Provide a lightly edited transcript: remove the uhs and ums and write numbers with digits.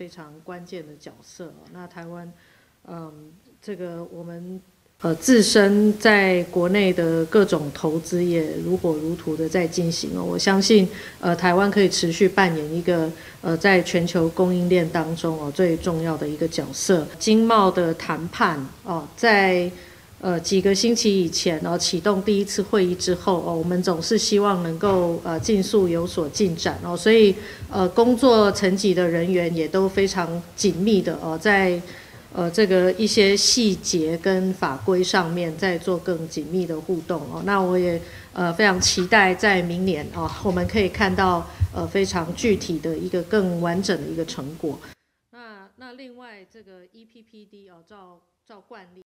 非常关键的角色哦。那台湾，这个我们自身在国内的各种投资也如火如荼的在进行哦。我相信台湾可以持续扮演一个在全球供应链当中哦最重要的一个角色。经贸的谈判哦，在几个星期以前启动第一次会议之后我们总是希望能够尽速有所进展哦，所以工作层级的人员也都非常紧密的在这个一些细节跟法规上面再做更紧密的互动哦。那我也非常期待在明年我们可以看到非常具体的一个更完整的一个成果。那另外这个 EPPD照惯例。